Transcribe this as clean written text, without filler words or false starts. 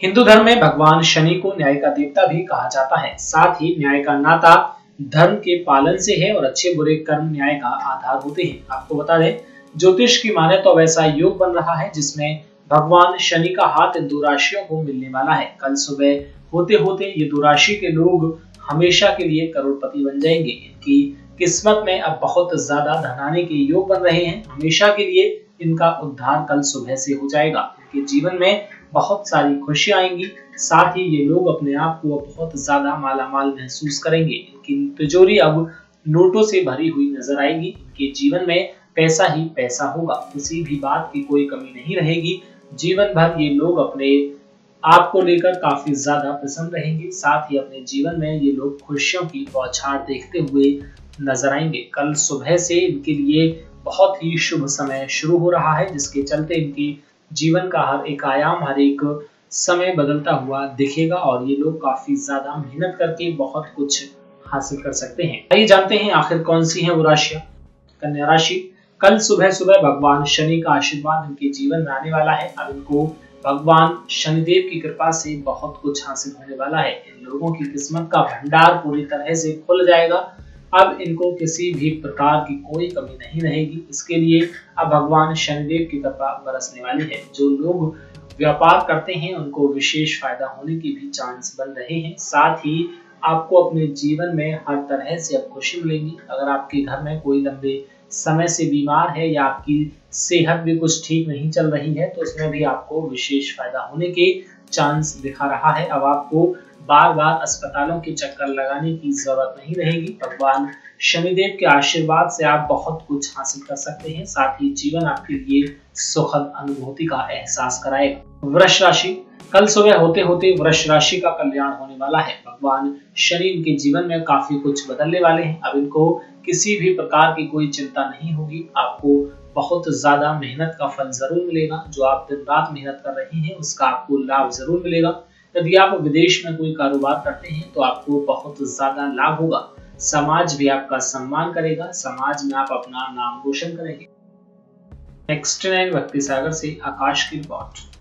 हिंदू धर्म में भगवान शनि को न्याय का देवता भी कहा जाता है। साथ ही न्याय का नाता धर्म के पालन से है और अच्छे बुरे कर्म न्याय का आधार होते हैं। आपको बता दें, ज्योतिष की माने तो वैसा योग बन रहा है जिसमें भगवान शनि का हाथ इन दो राशियों को मिलने वाला है। कल सुबह होते होते ये दो राशि के लोग हमेशा के लिए करोड़पति बन जाएंगे। इनकी किस्मत में अब बहुत ज्यादा धन आने के योग बन रहे हैं। हमेशा के लिए इनका उद्धार कल सुबह से हो जाएगा। इनके जीवन में बहुत सारी खुशियां आएंगी। साथ ही ये लोग अपने आप को बहुत ज्यादा मालामाल महसूस करेंगे। इनकी तिजोरी अब नोटों से भरी हुई नजर आएगी। इनके जीवन में पैसा ही पैसा होगा, किसी भी बात की कोई कमी नहीं रहेगी। जीवन भर ये लोग अपने आप को लेकर काफी ज्यादा प्रसन्न रहेंगे। साथ ही अपने जीवन में ये लोग खुशियों की बौछार देखते हुए नजर आएंगे। कल सुबह से इनके लिए बहुत ही शुभ समय शुरू हो रहा है, जिसके चलते इनकी जीवन का हर एक आयाम, हर एक समय बदलता हुआ दिखेगा और ये लोग काफी ज्यादा मेहनत करके बहुत कुछ हासिल कर सकते हैं। आइए जानते हैं आखिर कौन सी है वो राशियां। कन्या राशि, कल सुबह सुबह भगवान शनि का आशीर्वाद इनके जीवन में आने वाला है। अब इनको भगवान शनिदेव की कृपा से बहुत कुछ हासिल होने वाला है। इन लोगों की किस्मत का भंडार पूरी तरह से खुल जाएगा। अब इनको किसी भी प्रकार की कोई कमी नहीं रहेगी। इसके लिए अब भगवान शनिदेव की कृपा बरसने वाली है। जो लोग व्यापार करते हैं उनको विशेष फायदा होने की भी चांस बन रहे हैं। साथ ही आपको अपने जीवन में हर तरह से अब खुशी मिलेगी। अगर आपके घर में कोई लंबे समय से बीमार है या आपकी सेहत भी कुछ ठीक नहीं चल रही है, तो उसमें भी आपको विशेष फायदा होने के चांस दिखा रहा है। अब आपको बार बार अस्पतालों के चक्कर लगाने की जरूरत नहीं रहेगी। भगवान शनिदेव के आशीर्वाद से आप बहुत कुछ हासिल कर सकते हैं। साथ ही जीवन आपके लिए सुखद अनुभूति का एहसास कराएगा। वृष राशि, कल सुबह होते होते वृष राशि का कल्याण होने वाला है। भगवान शनि इनके जीवन में काफी कुछ बदलने वाले हैं। अब इनको किसी भी प्रकार की कोई चिंता नहीं होगी। आपको बहुत ज्यादा मेहनत का फल जरूर मिलेगा। जो आप दिन रात मेहनत कर रहे हैं उसका आपको लाभ जरूर मिलेगा। यदि आप विदेश में कोई कारोबार करते हैं तो आपको बहुत ज्यादा लाभ होगा। समाज भी आपका सम्मान करेगा। समाज में आप अपना नाम रोशन करेंगे। नेक्स्ट 9 भक्ति सागर से आकाश की रिपोर्ट।